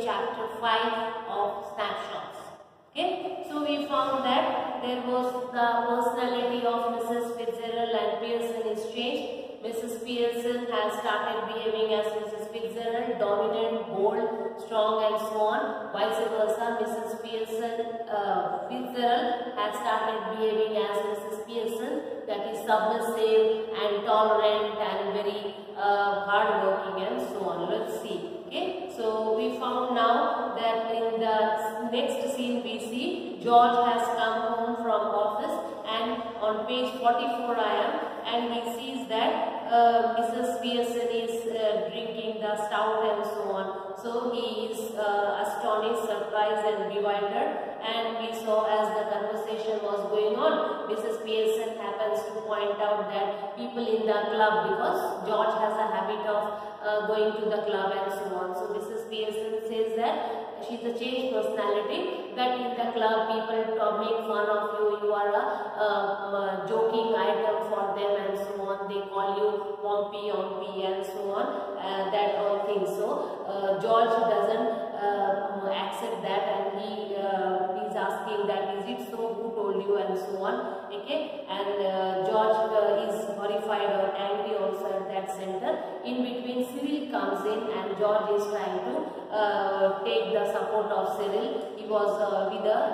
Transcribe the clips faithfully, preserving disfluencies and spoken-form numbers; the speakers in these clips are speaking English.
chapter five of snapshots. Okay, so we found that there was the personality of Missus Fitzgerald and Pearson is changed. Missus Pearson has started behaving as Missus Fitzgerald, dominant, bold, strong and so on. Vice versa, Missus Pearson, uh, Fitzgerald has started behaving as Missus Pearson, that is submissive and tolerant and very uh, hard working and so on. Let's see. Okay, so we found now that in the next scene we see George has come home from office, and on page forty-four I am, and he sees that uh, Missus Pearson is uh, drinking the stout and so on. So he is uh, astonished, surprised and bewildered, and we saw as the conversation was going on, Missus Pearson happens to point out that people in the club, because George has a habit of uh, going to the club and so on. So Missus Pearson says that she's a changed personality, that in the club people make fun of you, you are a uh, uh, joking item for them and so on. They call you Pompey, Ompy and so on, uh, that all things. So uh, George doesn't uh, accept that, and he uh, is asking that is it so, who told you and so on. Okay, and uh, George uh, is horrified or angry also at that center. In between Cyril comes in, and George is trying to uh, take the support of Cyril. He was uh, with a,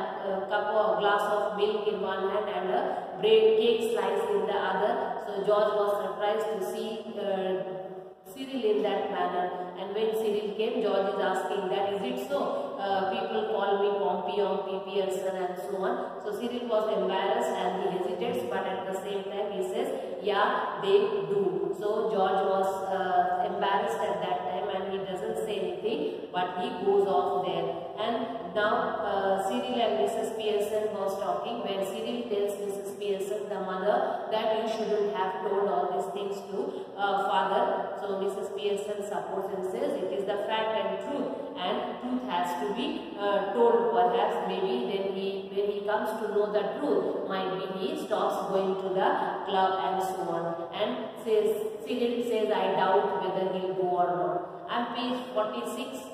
a cup of glass of milk in one hand and a bread cake slice in the other. So George was surprised to see uh, Cyril in that manner, and when Cyril came, George is asking that is it so? Uh, people call me Pompey, Ompy, Pearson and so on. So Cyril was embarrassed and he hesitates, but at the same time he says, yeah, they do. So George was uh, embarrassed at that time and he doesn't say anything, but he goes off there. And now uh, Cyril and Missus Pearson was talking, where Cyril tells Missus Pearson, the mother, that you shouldn't have told all these things to uh, father. So Missus Pearson supports and says it is the fact and truth, and truth has to be uh, told. Perhaps maybe then he, when he comes to know the truth, might be he stops going to the club and so on. And says, Cyril says, I doubt whether he'll go or not. And page forty-six.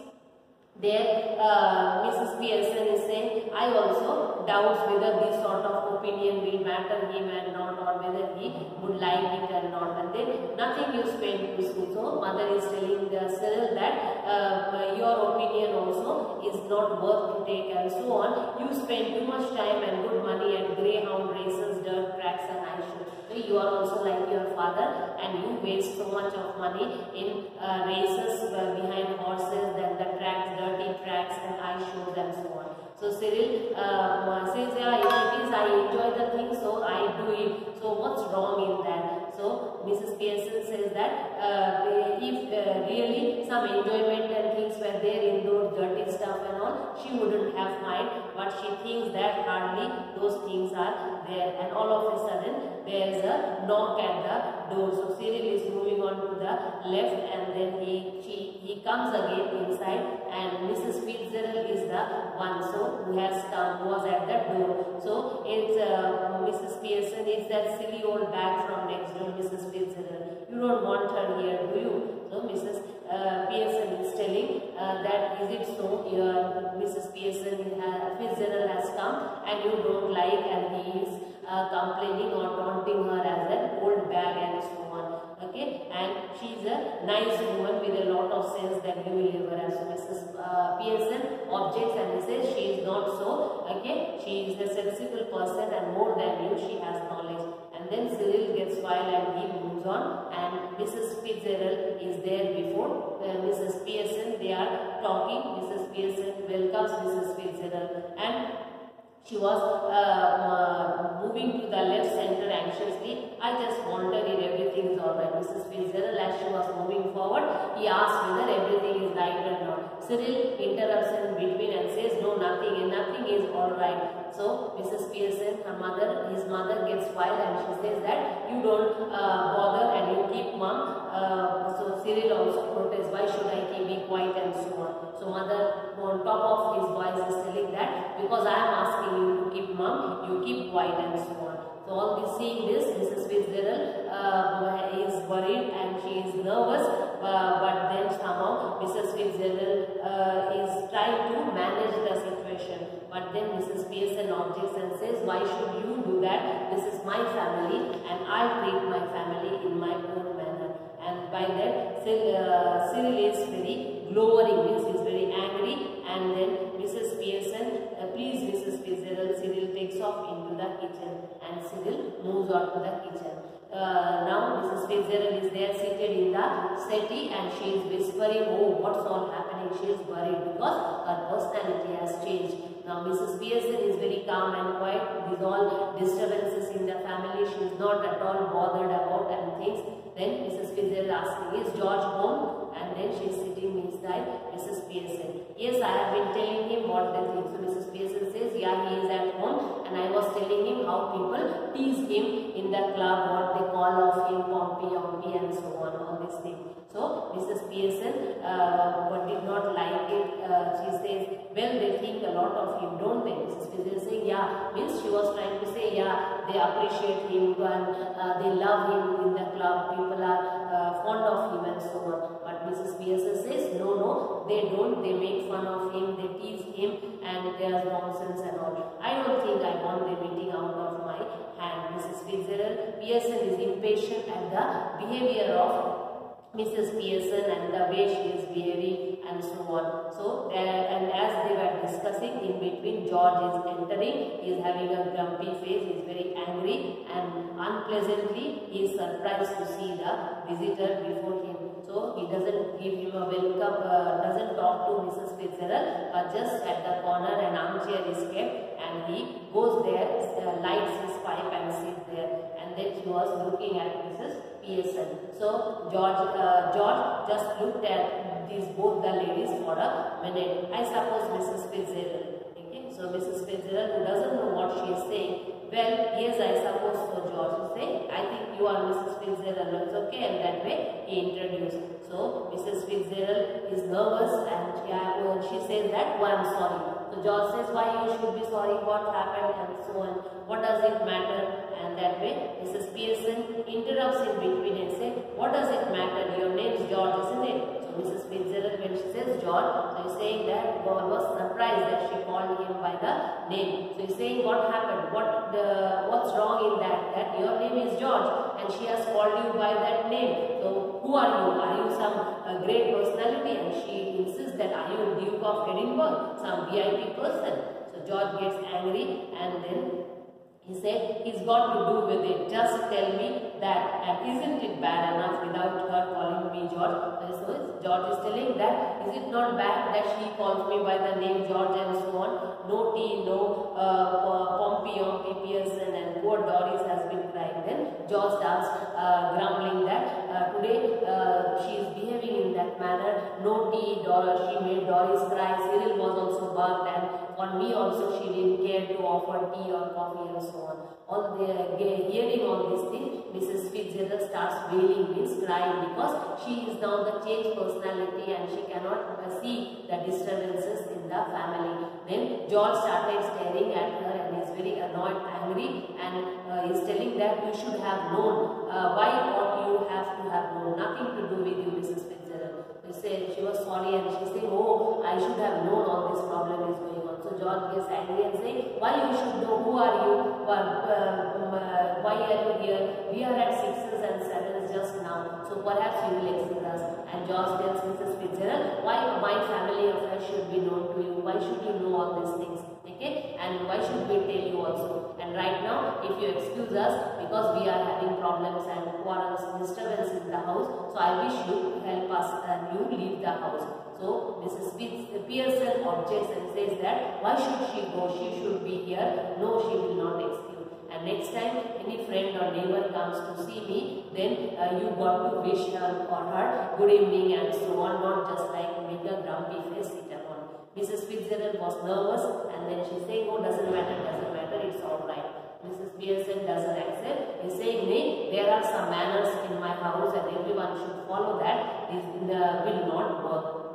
There uh, Missus Pearson is saying, I also doubt whether this sort of opinion will matter him and not, or whether he would like it and not. And then nothing you spend useful. So mother is telling the Cyril that uh, your opinion also is not worth to take and so on. You spend too much time and good money at greyhound races, dirt tracks and ice shows. So you are also like your father, and you waste so much of money in uh, races uh, behind horses, then the tracks, dirty tracks and ice shows and so on. So Cyril uh, says, yeah, if it is, I enjoy the thing, so I do it. So what's wrong in that? So Missus Pearson says that uh, if uh, really some enjoyment and things were there in those dirty stuff and all, she wouldn't have mind, but she thinks that hardly those things are there. And all of a sudden there is a knock at the door. So Cyril is moving on to the left, and then he she, he comes again inside, and Missus Fitzgerald is the one so who has come, was at the door. So it's uh, Missus Pearson, it's that silly old bag from next door, Missus Fitzgerald. You don't want her here, do you? So Missus Uh, Pearson is telling uh, that is it so, your Missus Pearson uh, Fitzgerald has come and you don't like, and he is uh, complaining or taunting her as an old bag and so on. Okay, and she is a nice woman with a lot of sense that you will ever have. So Missus Uh, Pearson objects and says she is not so. Okay, she is a sensible person and more than you, she has knowledge. And then Cyril gets wild and he moves on, and Missus Fitzgerald is there before uh, Missus Pearson. They are talking. Missus Pearson welcomes Missus Fitzgerald, and she was uh, uh, moving to the left center anxiously. I just wonder if everything is alright. Missus Fitzgerald, as she was moving forward, he asked whether everything is right or not. Cyril interrupts in between and says, no, nothing, and nothing is alright. So Missus Pearson, her mother, his mother gets wild and she says that you don't uh, bother and you keep mum. Uh, so Cyril also protests, why should I keep be quiet and so on. So mother on top of his voice is telling that because I am asking you to keep mum, you keep quiet and so on. So all this, seeing this, Missus Fitzgerald uh, is worried and she is nervous, uh, but then somehow Missus Fitzgerald uh, introduction. But then Missus Pearson objects and says, why should you do that? This is my family and I treat my family in my own manner. And by that, uh, Cyril is very glowering, means he is very angry. And then Missus Pearson, uh, please Missus Fitzgerald, Cyril takes off into the kitchen and Cyril moves on to the kitchen. Uh, now Missus Fitzgerald is there seated in the settee and she is whispering, oh, what's all happening? She is worried because her personality has changed. Now Missus Pearson is very calm and quiet. These all disturbances in the family, she is not at all bothered about and things. Then Missus Fitzgerald asking, is George home? And then she is sitting inside Missus Pearson. Yes, I have been telling him what they think. So Missus Pearson says, yeah, he is at home and I was telling him how people tease him in the club, what they call of him, Pompey, Pompey and so on, all these things. So Missus Pearson uh, but did not like it. Uh, she says, well, they think a lot of him, don't they? Missus Pearson is saying, yeah, means she was trying to say, yeah, they appreciate him and uh, they love him in the club, people are uh, fond of him and so on. But Missus Pearson says, no, no, they don't, they make fun of him, they tease him and there's nonsense and all. I don't think I want them eating out of my hand. Missus Fitzgerald, Pearson is impatient at the behavior of Missus Pearson and the way she is behaving and so on. So, uh, and as they were discussing, in between George is entering, he is having a grumpy face, he is very angry and unpleasantly he is surprised to see the visitor before him. So, he doesn't give him a welcome, uh, doesn't talk to Missus Fitzgerald, but just at the corner an armchair is kept and he goes there, uh, lights his pipe and sits there. And then he was looking at Missus Pearson. So George, uh, George just looked at these both the ladies for a minute. I suppose Missus Fitzgerald. Okay, so Missus Fitzgerald, who doesn't know what she is saying, well, yes, I suppose so. George is saying, I think you are Missus Fitzgerald. It's okay, and that way he introduced. So Missus Fitzgerald is nervous, and yeah, she says that, oh, I'm sorry. So George says, why you should be sorry? What happened, and so on. What does it matter? And that way, Missus Pearson interrupts in between and says, what does it matter? Your name is George, isn't it? So Missus Fitzgerald, when she says George, so he's saying that God was surprised that she called him by the name. So he's saying, what happened? What the what's wrong in that? That your name is George and she has called you by that name. So who are you? Are you some uh, great personality? And she insists that, are you Duke of Edinburgh, some V I P person? So George gets angry and then he said, he's got to do with it. Just tell me that, and isn't it bad enough without her calling me George? So George is telling that, is it not bad that she calls me by the name George and so on? No tea, no uh, Pompey, Pompey, Pearson, and poor Doris has been crying. Then George starts uh, grumbling that uh, today uh, she is behaving in that manner. No tea, Doris, she made Doris cry. Cyril was also bugged, and on me also she didn't care to offer tea or coffee and so on. All the uh, hearing all these things, Missus Fitzgerald starts wailing, means crying, because she is now the changed personality and she cannot uh, see the disturbances in the family. Then George started staring at her and is very annoyed, angry, and uh, is telling that you should have known. Uh, why ought you have to have known? Nothing to do with you, Missus Fitzgerald. She said she was sorry and she said, oh, I should have known all this problem is going on. So George gets angry and saying, why you should know? Who are you? Well, uh, uh, why are you here? We are at sixes and sevens just now. So perhaps you will excel us. And George tells Missus Fitzgerald, why my family affairs should be known to you? Why should you know all these things? Okay? And why should we tell you also? And right now, if you excuse us, because we are having problems and quarrels, disturbance in the house, so I wish you help us and you leave the house. So Missus Pearson objects and says that, why should she go? She should be here. No, she will not excuse. And next time any friend or neighbor comes to see me, then uh, you got to wish her or her good evening and so on, not just like make a grumpy face sit upon. Missus Fitzgerald was nervous and then she's saying, oh, doesn't matter, doesn't matter, it's all right. Missus Pearson doesn't accept. He's saying, nay, there are some manners in my house and everyone should follow that. It uh, will not work.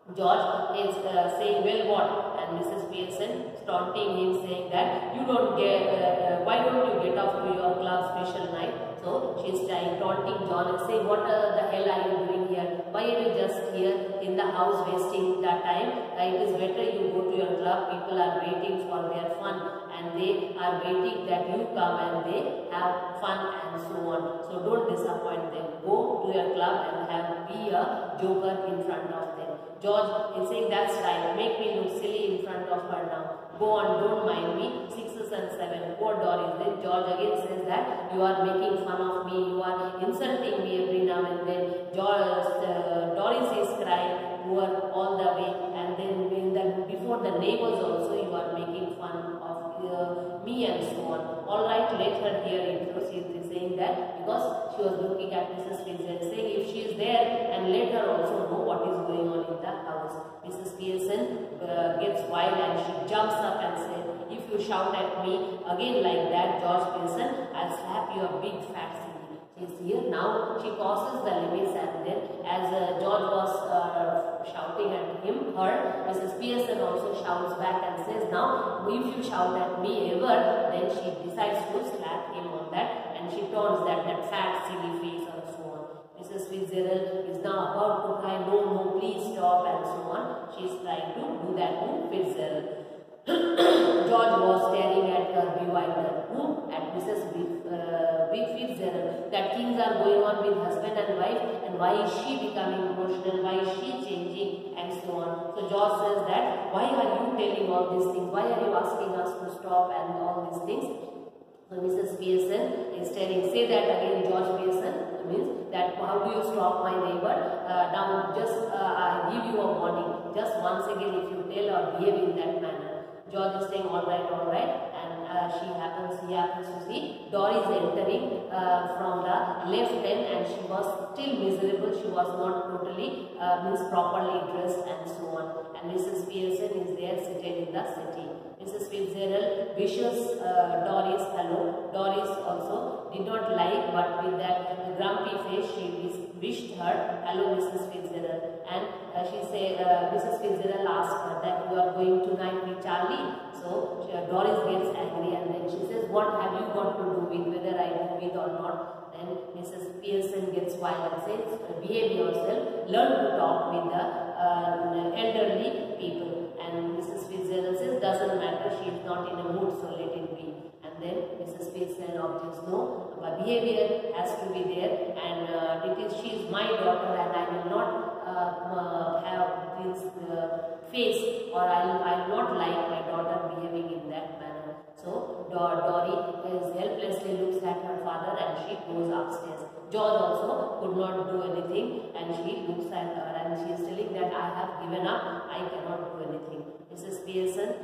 George is uh, saying, well, what? And Missus Pearson taunting him, saying that you don't get, uh, uh, why don't you get off to your club special night? So she is trying, taunting John and saying, what uh, the hell are you doing here? Why are you just here in the house wasting the time? Uh, it is better you go to your club. People are waiting for their fun and they are waiting that you come and they have fun and so on. So don't disappoint them. Go to your club and have be a joker in front of them. George is saying, that's right, make me look silly in front of her now. Go on, don't mind me. Sixes and seven. Poor Doris. Then George again says that you are making fun of me, you are insulting me every now and then. George, uh, Doris is crying poor all the way, and then in the, before the neighbors also you are making fun of uh, me and so on. Alright, let her hear it. So she is saying that because she was looking at Missus Pearson, saying if she is there, and let her also know what is going on in the house. Missus Pearson uh, gets wild and she jumps up and says, if you shout at me again like that, George Pearson, I'll slap your big fat silly. She is here now. She crosses the limits, and then as uh, George was uh, shouting at him, her, Missus Pearson also shouts back and says, now if you shout at me ever, then she decides to slap him on that, and she taunts that, that fat silly face and so on. Missus Fitzgerald is now about to cry, no, no, please stop and so on. She is trying to do that to Fitzgerald. George was staring at her bewildered. Who? At Missus Uh, Fitzgerald. That things are going on with husband and wife, and why is she becoming emotional? Why is she changing? And so on. So George says that, why are you telling all these things? Why are you asking us to stop and all these things? So Missus Pearson is telling, say that again, George Pearson, means that how do you stop my neighbor? Uh, now just uh, I give you a warning. Just once again, if you tell or behave in that manner. George is saying, all right, all right, and uh, she happens, he happens to see Doris entering uh, from the left end, and she was still miserable. She was not totally uh, means properly dressed and so on. And Missus Pearson is there seated in the city. Missus Fitzgerald wishes uh, Doris hello. Doris also did not like, but with that grumpy face, she wished her hello, Missus Fitzgerald. And uh, she said, uh, Missus Fitzgerald asked her that you are going tonight with Charlie. So she, uh, Doris gets angry, and then she says, what have you got to do with whether I do it or not? Then Missus Pearson gets wild and says, behave yourself, learn to talk with the uh, elderly people. And Missus Fitzgerald says, doesn't matter, she is not in a mood, so let it be. And then Missus Pearson objects, no, my behavior has to be there, and uh, it is, she is my daughter, and I will not uh, uh, have this uh, face, or I will, I will not like my daughter behaving in that manner. So Dor Dory is helplessly looks at her father, and she goes upstairs. George also could not do anything, and she looks at her and she is telling that I have given up, I cannot do anything. Missus Pearson,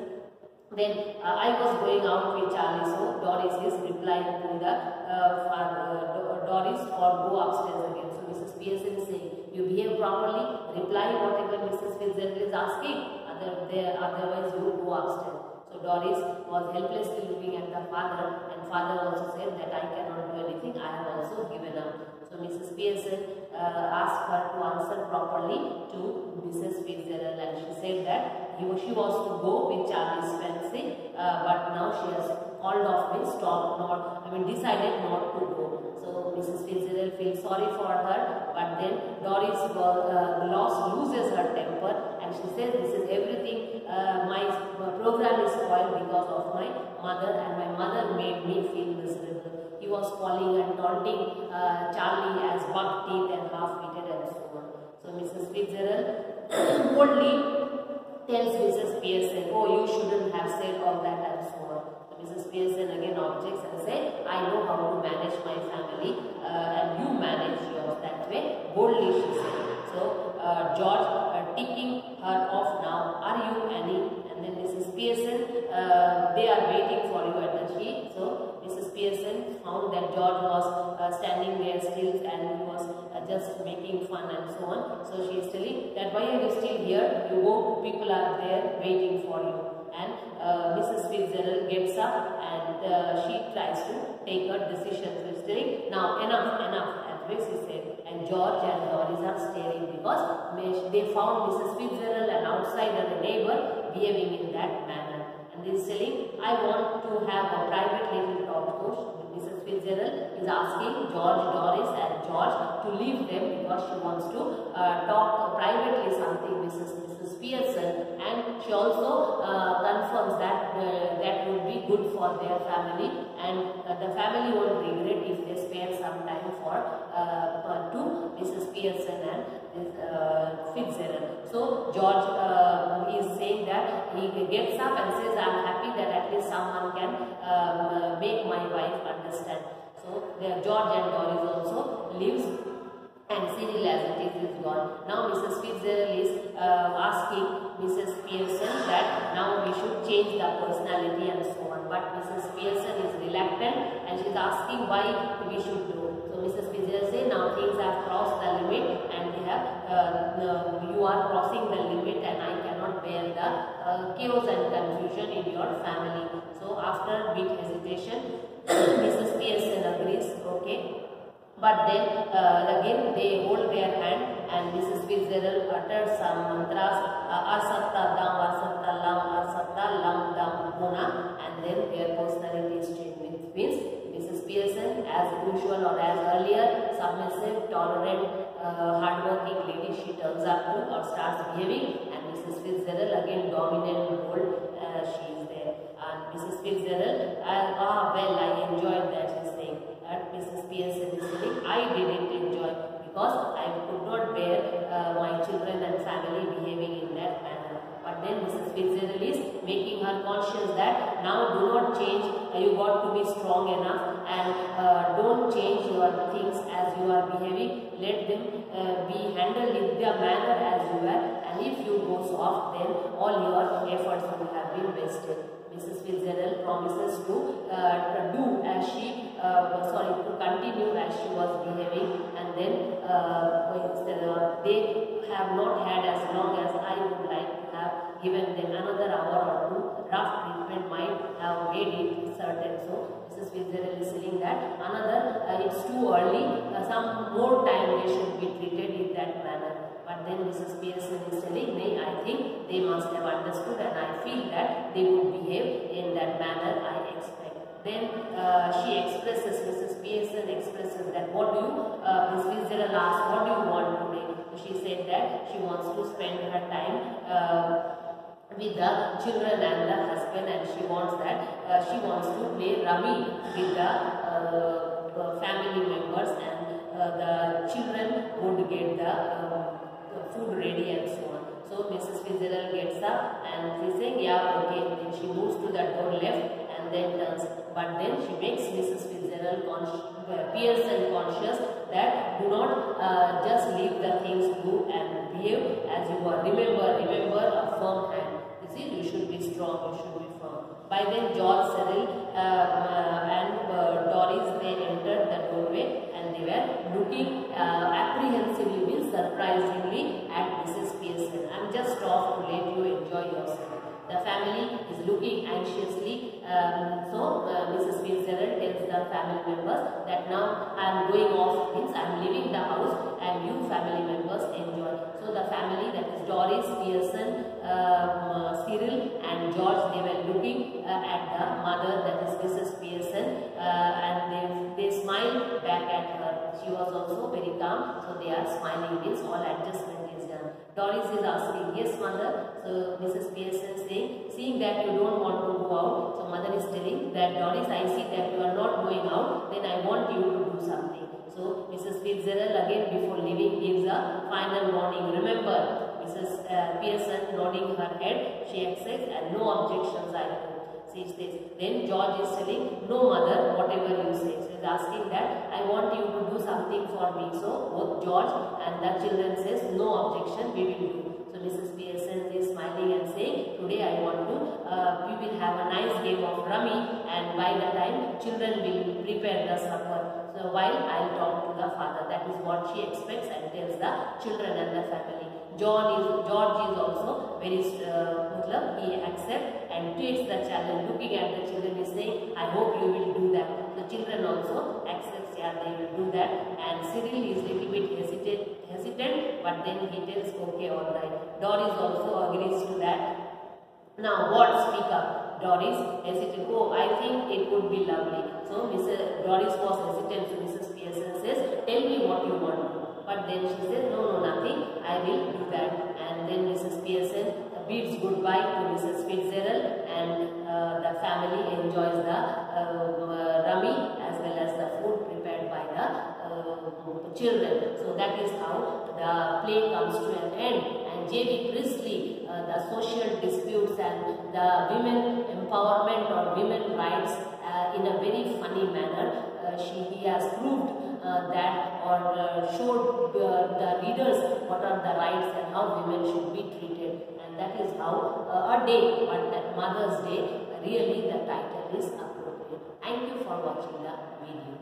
then uh, I was going out with Charlie, so Doris is replying to the uh, father, uh, Doris, or go upstairs again. So Missus Pearson is saying, you behave properly, reply whatever Missus Fitzgerald is asking, other, there, otherwise you go upstairs. So Doris was helplessly looking at the father, and father also said that I cannot do anything, I have also given up. So Missus Pearson uh, asked her to answer properly to Missus Fitzgerald, and she said that he, she was to go with Charlie's fancy, uh, but now she has called off me, stopped, not, I mean decided not to go. So Missus Fitzgerald feels sorry for her, but then Doris uh, lost, loses her temper, and she says, this is everything, uh, my program is spoiled because of my mother, and my mother made me feel miserable. He was calling and taunting uh, Charlie as buck teeth and half-witted and so on. So Missus Fitzgerald boldly tells Missus Pearson, oh, you shouldn't have said all that and so on. So Missus Pearson again objects and says, I know how to manage my family uh, and you manage yours that way. Boldly she said. So uh, George uh, ticking her off now, are you Annie? And then Missus Pearson, uh, they are waiting for you at the sheet. So Missus Pearson found that George was uh, standing there still, and he was uh, just making fun and so on. So she is telling that why are you still here? You go, people are there waiting for you. And uh, Missus Fitzgerald gets up and uh, she tries to take her decision. So she's telling, now enough, enough. And she said, and George and Doris are staring because they found Missus Fitzgerald, an outsider, a neighbor, behaving in that manner. And they is telling, I want to have a private little talk. So Missus Fitzgerald is asking George, Doris and George to leave them because she wants to uh, talk privately something Missus Missus Pearson, and she also uh, confirms that uh, that would be good for their family, and uh, the family won't regret if they spare some time for uh, to Missus Pearson and uh, Fitzgerald. So George uh, is saying that he gets up and says, I am happy that at least someone can um, make my wife understand. So George and Doris also lives, and Cyril as it is is gone. Now Missus Fitzgerald is uh, asking Missus Pearson that now we should change the personality and so on. But Missus Pearson is reluctant and she is asking why we should do. So Missus Fitzgerald says, now things have crossed the limit and they have, uh, uh, you are crossing the limit and I cannot bear the uh, chaos and confusion in your family. So after big hesitation, Missus Pearson agrees, okay. But then uh, again they hold their hand and Missus Fitzgerald utters some mantras, Asatta Dam, Asatta Lam, Asatta Lam Dam Puna, and then their personalities change, which means Missus Pearson, as usual or as earlier, submissive, tolerant, uh, hardworking lady, she turns up to or starts behaving, and Missus Fitzgerald again dominant, bold, uh, she is there. And Missus Fitzgerald, uh, ah well, I enjoyed that, she's saying. At Missus Pearson is saying, I didn't enjoy because I could not bear uh, my children and family behaving in that manner. But then Missus Fitzgerald is making her conscious that now do not change, uh, you got to be strong enough and uh, don't change your things as you are behaving. Let them uh, be handled in the manner as you are, and if you go soft, then all your efforts will have been wasted. Missus Fitzgerald promises to uh, do as she, uh, sorry, to continue as she was behaving, and then uh, they have not had as long as I would like to have given them another hour or two. Rough treatment might have made it certain. So Missus Fitzgerald is saying that another, uh, it's too early, uh, some more time they should be treated in that manner. But then Missus Pearson is telling me, I think they must have understood and I feel that they would behave in that manner I expect. Then uh, she expresses, Missus Pearson expresses that what do you, uh, Missus Fitzgerald asked, what do you want today? So she said that she wants to spend her time uh, with the children and the husband, and she wants that, uh, she wants to play rummy with the uh, family members, and uh, the children would get the uh, food ready and so on. So Missus Fitzgerald gets up and she's saying, yeah, okay. Then she moves to the door left and then turns. But then she makes Missus Fitzgerald uh, Pearson conscious that do not uh, just leave the things do and behave as you are. Remember, remember a firm hand. You see, you should be strong, you should be firm. By then George, Cyril uh, uh, and uh, Doris, they entered the doorway and they were looking uh, apprehensively, means surprisingly, at Missus Pearson. I am just off to let you enjoy yourself. The family is looking anxiously. Um, so uh, Missus Fitzgerald tells the family members that now I am going off, means I am leaving the house and you family members enjoy. So the family, that is Doris, Pearson, um, uh, Cyril and George, they were looking uh, at the mother, that is Missus Pearson, uh, and they, they smiled back at her. She was also very calm, so they are smiling, means all adjustment is done. Doris is asking, yes mother. So Missus Pearson saying, seeing that you don't want to go out, so mother is telling that Doris, I see that you are not going out, then I want you to do something. So Missus Fitzgerald again before leaving gives a final warning. Remember, Missus Uh, Pearson nodding her head, she accepts and no objections I hope. She says. Then George is telling, no mother, whatever you say. So he is asking that, I want you to do something for me. So both George and the children says, no objection, we will do. So Missus Pearson is smiling and saying, today I want to, uh, we will have a nice game of rummy, and by the time children will prepare the supper. So while I will talk to the father, that is what she expects and tells the children and the family. John is, George is also very, uh, he accepts and takes the challenge. Looking at the children, is saying, I hope you will do that. The children also accepts, yeah, they will do that. And Cyril is little bit hesitant, hesitant, but then he tells, okay, all right. Doris also agrees to that. Now, what speak up? Doris hesitant. Oh, I think it would be lovely. So, Missus Doris was hesitant. So, Missus Pearson says, tell me what you want to do. But then she says, no, no, nothing. I will do that. And then Missus Pearson bids goodbye to Missus Fitzgerald, and uh, the family enjoys the uh, rummy as well as the food prepared by the uh, children. So, that is how the play comes to an end. And J B Priestley, uh, the social disputes and the women empowerment or women rights uh, in a very funny manner. Uh, she, he has proved uh, that or uh, showed uh, the readers what are the rights and how women should be treated. And that is how uh, a day, but that Mother's Day, really the title is appropriate. Thank you for watching the video.